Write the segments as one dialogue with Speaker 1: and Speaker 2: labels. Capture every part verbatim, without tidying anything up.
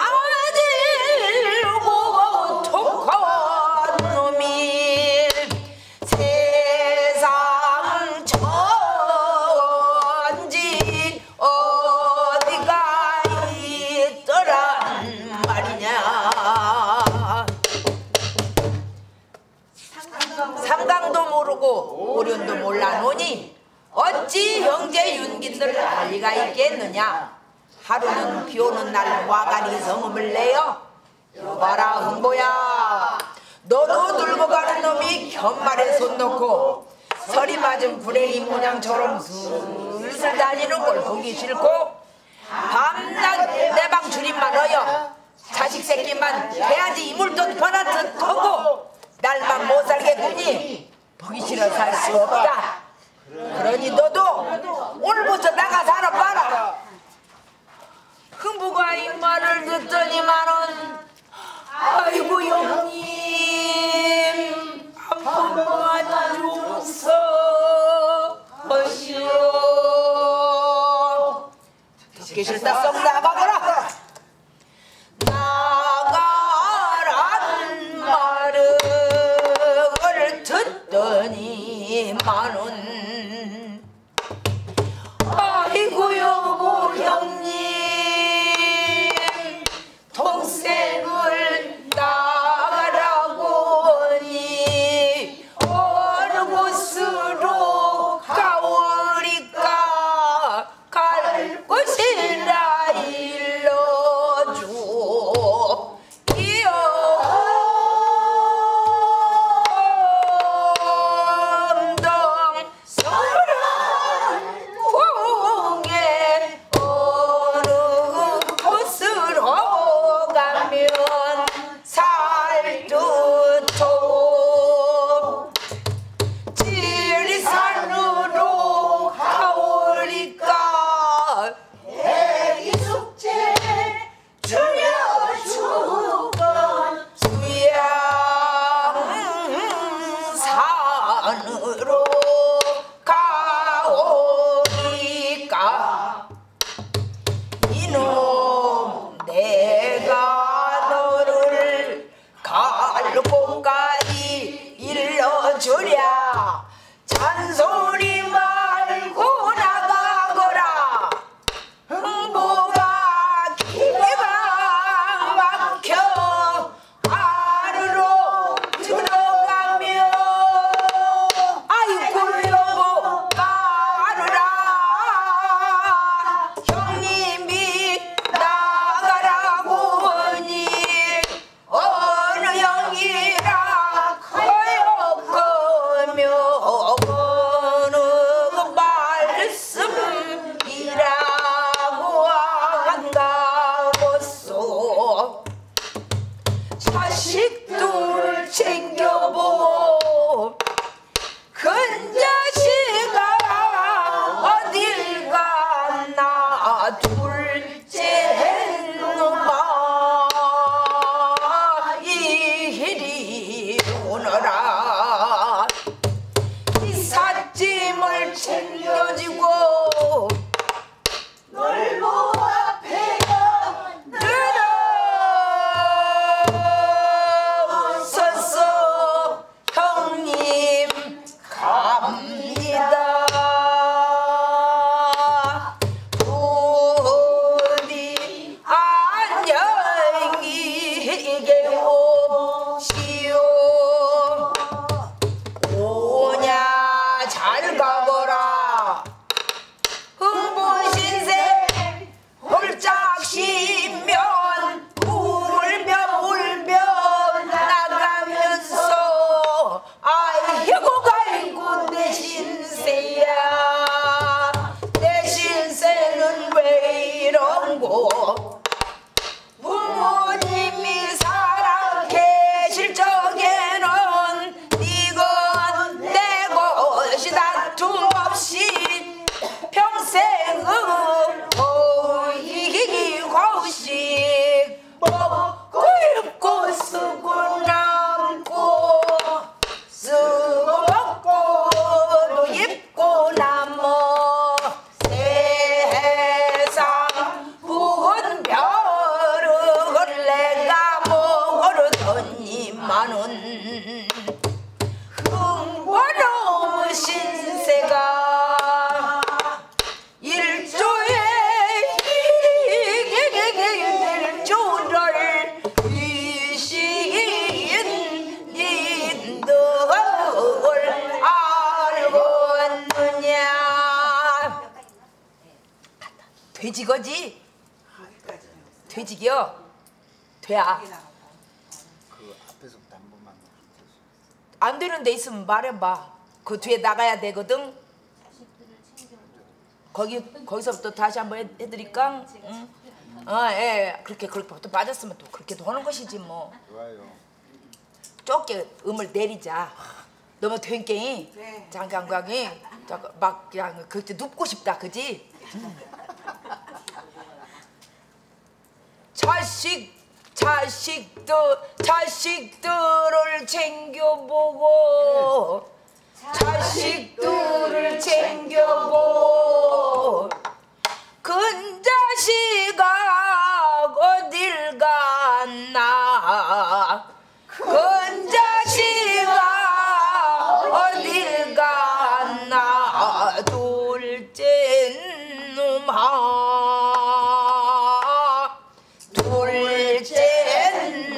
Speaker 1: 가지고 독한 놈이 세상 천지 어디가 있더란 말이냐. 삼강도 모르고 오륜도 몰라노니 어찌 형제 윤기들 알 리가 있겠느냐. 하루는 비오는 날 와가리 성음을 내요. 여봐라 흥보야, 너도 들고 가는 놈이 견말에 손 놓고 서리 맞은 구레이 모양처럼 슬슬 다니는 걸 보기 싫고 밤낮 내 방 줄임만 어여 자식 새끼만 해야지 이물돈 퍼나듯 하고 날만 못 살겠구니 보기 싫어 살 수 없다. 그러니 너도 오늘부터 나가 살아봐라. 흥부가 이 말을 듣더니만은 아이고 형님 한 번만 줘서 하시오. 듣기 싫다 썩 나가거라. 나가란 말을 듣더니만은 아이고 여보 형님 동생을 나가라고 하니 어느 곳으로 가오리까. 부모님이 살아 계실 적에는 이건 내 것이 다툼 없이 평생의 어이 고식 먹고 입고 쓰고 남고 쓰고 먹고 또 입고 남어 세상 부은 별을 내가 먹으려더니만은 흥번놈의 신세가 일조에 일조를 위시인 인들 알겠느냐. 돼지거지? 돼지기요? 돼야.
Speaker 2: 그 앞에서부터 한 번만.
Speaker 1: 안 되는 데 있으면 말해봐. 그 뒤에 나가야 되거든. 거기 거기서부터 다시 한번 해, 해드릴까? 응? 어, 예. 그렇게 그렇게부터 빠졌으면 또 그렇게도 하는 것이지 뭐.
Speaker 2: 좋아요.
Speaker 1: 좁게 음을 내리자. 너무 된게
Speaker 3: 네.
Speaker 1: 장강강이 막 그냥 그때 눕고 싶다, 그지? 자식 자식들 자식들을 챙겨보고 자식들을 챙겨보고 큰 자식아 어딜 갔나 큰 자식아 어딜 갔나 둘째 놈아 둘째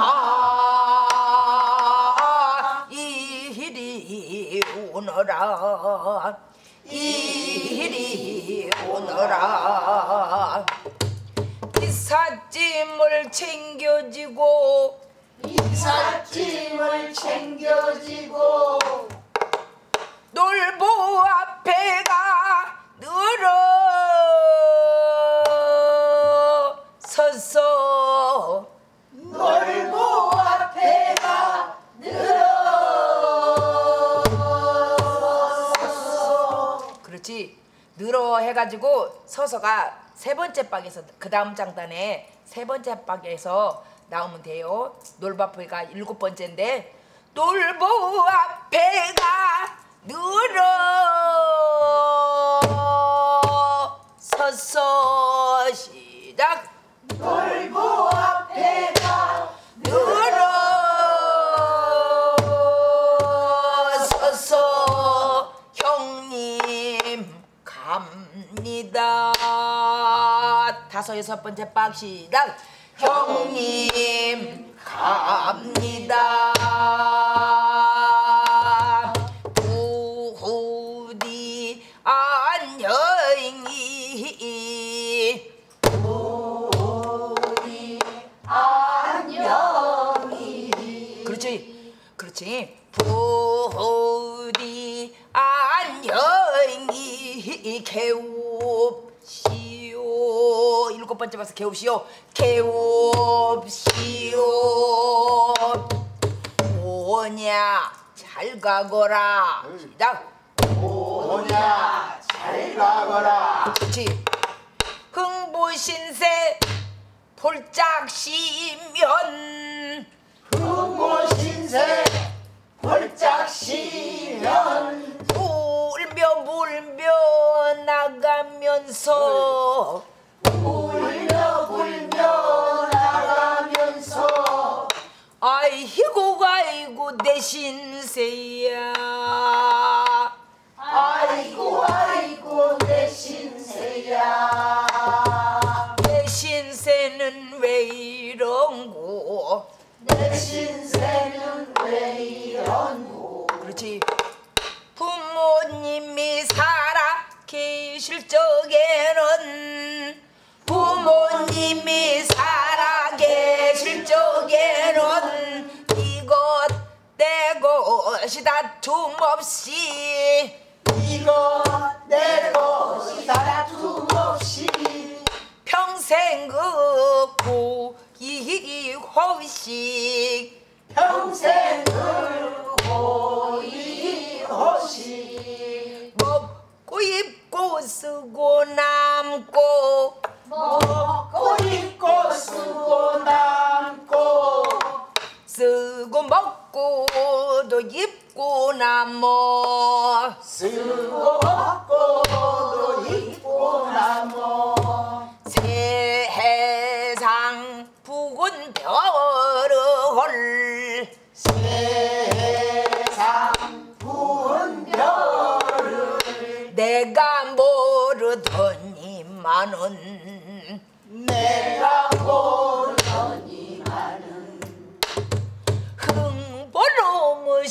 Speaker 1: 놈아 이리 오너라 이리 오너라 이삿짐을 챙겨지고
Speaker 3: 이삿짐을 챙겨지고
Speaker 1: 놀보 앞에가 늘어 서서
Speaker 3: 놀보 앞에가 늘어
Speaker 1: 그렇지 늘어 해가지고 서서가 세 번째 박에서 그 다음 장단에 세 번째 박에서 나오면 돼요. 놀보 앞에가 일곱 번째인데 놀보 앞에가 늘어 서서 시작
Speaker 3: 놀보 앞에가
Speaker 1: 늘어 서서 형님 갑니다. 다섯 여섯 번째 박 시작 형님 갑니다. 부디 안녕히
Speaker 3: 부디 안녕히
Speaker 1: 그렇지 그렇지 부디 안녕히 개옵시오. 일곱 번째 봐서 개옵시오. 개옵시오. 오냐 잘 가거라. 시작.
Speaker 3: 오냐 잘 가거라.
Speaker 1: 그렇지. 흥보신세 볼짝시면
Speaker 3: 흥보신세 볼짝시면
Speaker 1: 울며 울며 나가면서
Speaker 3: 울며 불며 나가면서
Speaker 1: 아이고 아이고 내 신세야
Speaker 3: 아이고 아이고 내 신세야
Speaker 1: 내 신세는 왜 이런고
Speaker 3: 내 신세는 왜 이런고
Speaker 1: 그렇지. 부모님이 살아 계실 적에는 부모님이 살아 계실 적에는 이것 내 것이 다툼 없이
Speaker 3: 이것 내 것이 다툼 없이
Speaker 1: 평생 호식
Speaker 3: 평생을 고이호식
Speaker 1: 먹고 입고 쓰고 남고
Speaker 3: 먹고 입고 쓰고 남고
Speaker 1: 쓰고 먹고도 입고 남어
Speaker 3: 쓰고 먹고도 입고 남어
Speaker 1: 세상 부근 별을
Speaker 3: 세상 부은 별을
Speaker 1: 내가 모르더니만은
Speaker 3: 내가 모르더니만은
Speaker 1: 흥보롱의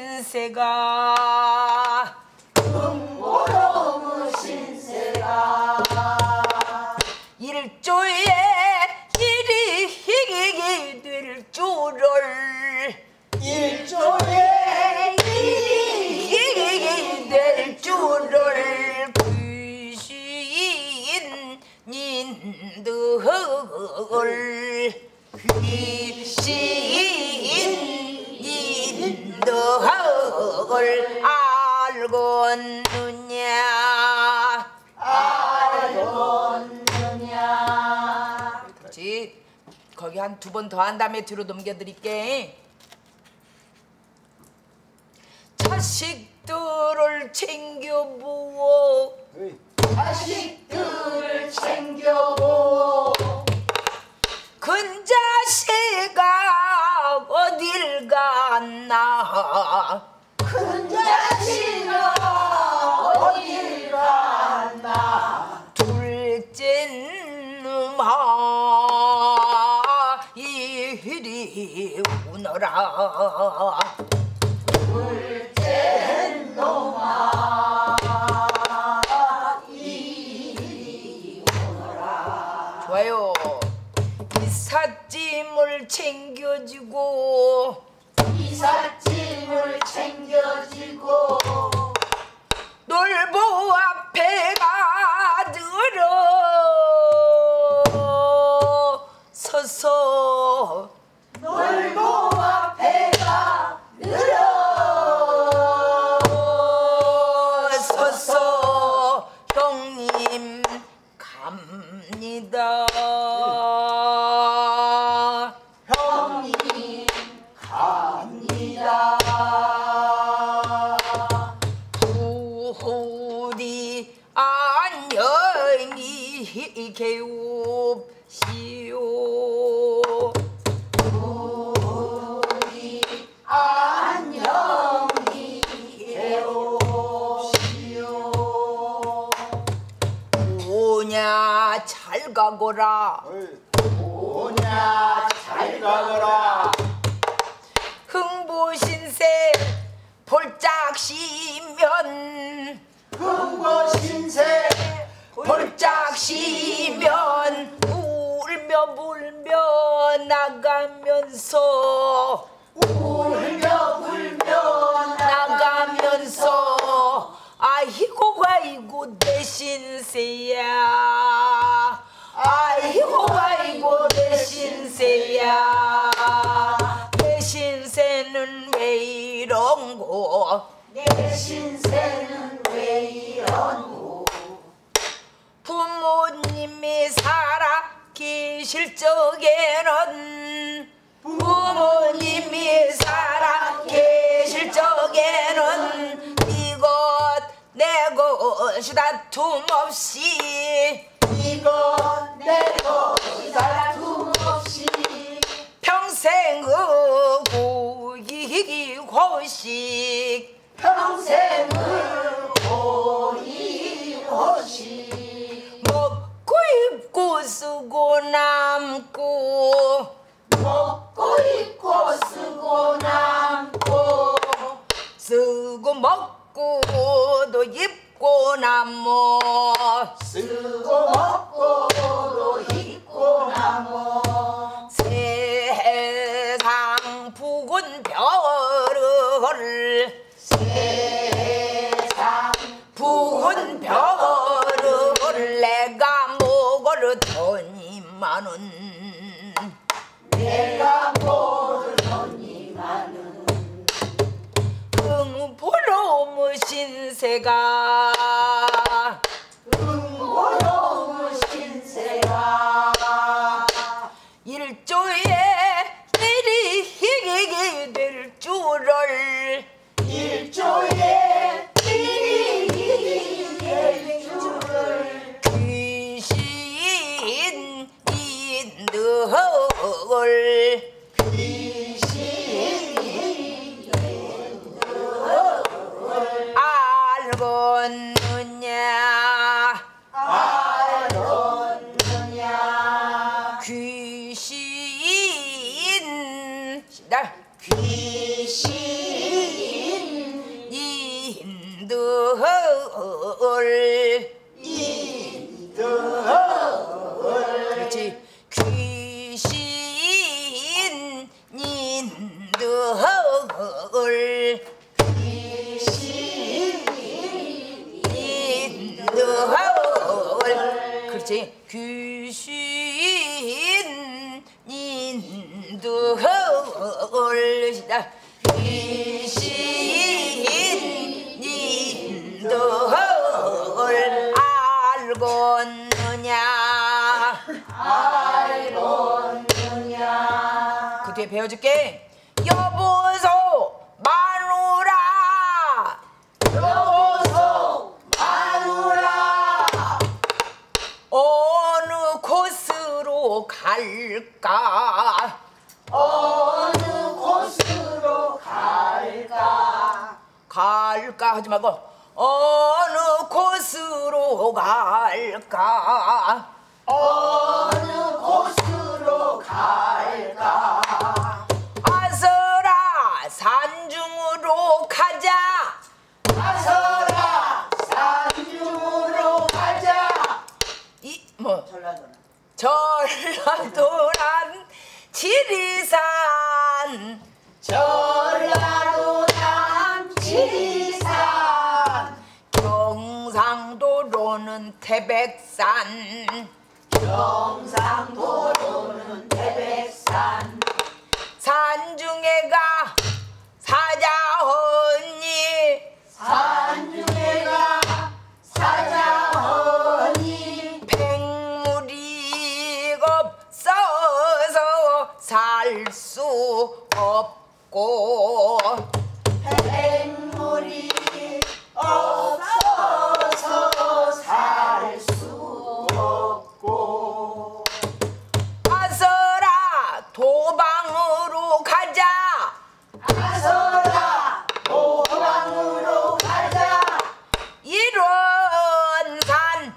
Speaker 1: 신세가
Speaker 3: 흥보로운 신세가
Speaker 1: 일조에 일이 될 줄을
Speaker 3: 일조에
Speaker 1: 일이 될 줄을 귀신 인들 귀신 인들 알겠느냐
Speaker 3: 알겠느냐
Speaker 1: 그렇지. 거기 한 두 번 더 한 다음에 뒤로 넘겨드릴게. 자식들을 챙겨보오
Speaker 3: 자식들을 챙겨보
Speaker 1: 큰 자식아 어딜 갔나
Speaker 3: 큰 자식은 어딜 갔나
Speaker 1: 둘째 놈아 이리 오너라
Speaker 3: 둘째 놈아 이리 오너라
Speaker 1: 좋아요. 이삿짐을 챙겨주고
Speaker 3: 이삿짐을 챙겨지고
Speaker 1: 놀보 앞에 가들어 서서
Speaker 3: 놀고 앞에가 늘어
Speaker 1: 서서 형님 갑니다
Speaker 3: 형님 갑니다
Speaker 1: 부디 안녕히 계옵시오
Speaker 3: 우리 안녕히 계옵시오
Speaker 1: 오냐 잘 가거라
Speaker 3: 오냐 잘 가거라
Speaker 1: 흥보신세 볼짝시면
Speaker 3: 흥보신세
Speaker 1: 볼짝시면 울며 불며 나가면서
Speaker 3: 울며 불며
Speaker 1: 나가면서 아이고 아이고 내 신세야 아이고 아이고 내 신세야 내 신세는 왜 이런고
Speaker 3: 내 신세는 왜 이런고
Speaker 1: 부모님이 살아 계실 적에는 부모님이 살아 계실 적에는 이것 내 것이 다툼없이
Speaker 3: 이것 내 것이 다툼없이
Speaker 1: 평생의 고이 호식
Speaker 3: 평생을 고이호식
Speaker 1: 먹고 입고 쓰고 남고
Speaker 3: 먹고 입고 쓰고 남고
Speaker 1: 쓰고 먹고도 입고 남어
Speaker 3: 쓰고 먹고도 입고 남어
Speaker 1: 세상 부근 별을
Speaker 3: 세상
Speaker 1: 부근 별을 내가 먹을 더니만은
Speaker 3: 내가 모르노니만은
Speaker 1: 응보로무 신세가
Speaker 3: 응보로무 신세가
Speaker 1: 일조에 내리게 될 줄을
Speaker 3: 일조에 일이 될 줄을
Speaker 1: 귀신 인들
Speaker 3: 귀신이
Speaker 1: 알겠느냐
Speaker 3: 알겠느냐
Speaker 1: 귀신 시작
Speaker 3: 귀신
Speaker 1: 인들
Speaker 3: 인들
Speaker 1: 그렇지 귀신 인들
Speaker 3: 귀신
Speaker 1: 인들 그렇지 귀신 인들 시작 귀신 인들 알겠느냐
Speaker 3: 알겠느냐
Speaker 1: 그 뒤에 배워줄게 여보소 마누라
Speaker 3: 여보소 마누라
Speaker 1: 어느 곳으로 갈까
Speaker 3: 어느 곳으로 갈까
Speaker 1: 갈까 하지 말고 어느 곳으로 갈까
Speaker 3: 어느 곳으로 갈까
Speaker 1: 아서라 산중으로 가자
Speaker 3: 가서라 산중으로 가자
Speaker 1: 이 뭐
Speaker 3: 전라도는
Speaker 1: 전라도란 지리산
Speaker 3: 전라도난 지리산
Speaker 1: 경상도로는 태백산
Speaker 3: 경상도로는 태백산
Speaker 1: 산중에가 사자언니
Speaker 3: 산중에가 사자허니
Speaker 1: 백물이 없어서 살 수 없고
Speaker 3: 백물이 없어서 살 수 없고
Speaker 1: 아서라 도방으로 가자
Speaker 3: 가서라 도방으로 가자
Speaker 1: 이런 산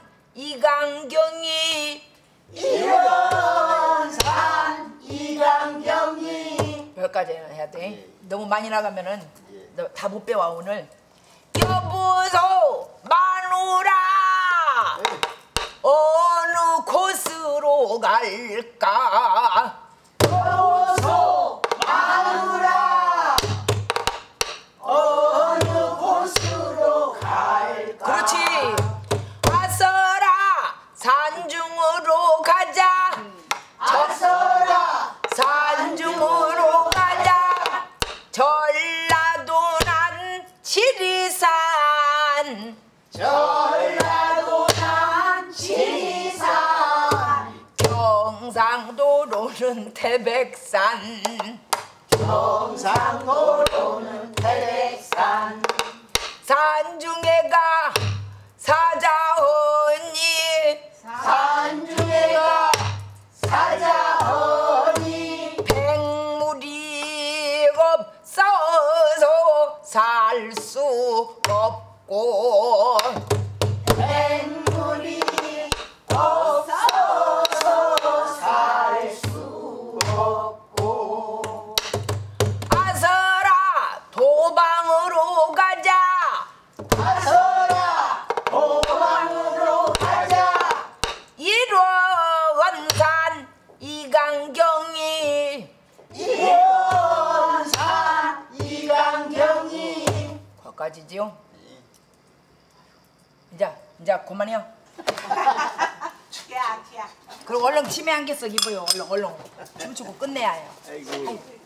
Speaker 1: 이강경이
Speaker 3: 이런 산 이강경이
Speaker 1: 여기까지 해야 돼. 너무 많이 나가면은 너 다 못 배워 오늘. 여보소 마누라 어느 곳으로 갈까
Speaker 3: 여보소 마누라 어느 곳으로 갈까
Speaker 1: 그렇지 아서라 산중으로 가자
Speaker 3: 아서라
Speaker 1: 산중으로 가자 전라도난 지리산
Speaker 3: 전라도난 지리산
Speaker 1: 경상도로는 태백산
Speaker 3: 경상도로는 태백산
Speaker 1: 산중에가 사자언니
Speaker 3: 산중에가 사자허니
Speaker 1: 백물이 없어서 살 수 없고
Speaker 3: 백물이 없어서 살 수 없고
Speaker 1: 아서라 도방으로 가자
Speaker 3: 가서라 도방으로 가자
Speaker 1: 일원산 이강경이
Speaker 3: 이원산 이강경이
Speaker 1: 거기까지지요? 이제 이제 그만해요.
Speaker 3: 캬캬
Speaker 1: 그리고 얼른 치매 한 개씩 입어요. 얼른 얼른 춤추고 끝내야 해요.
Speaker 2: 아이고.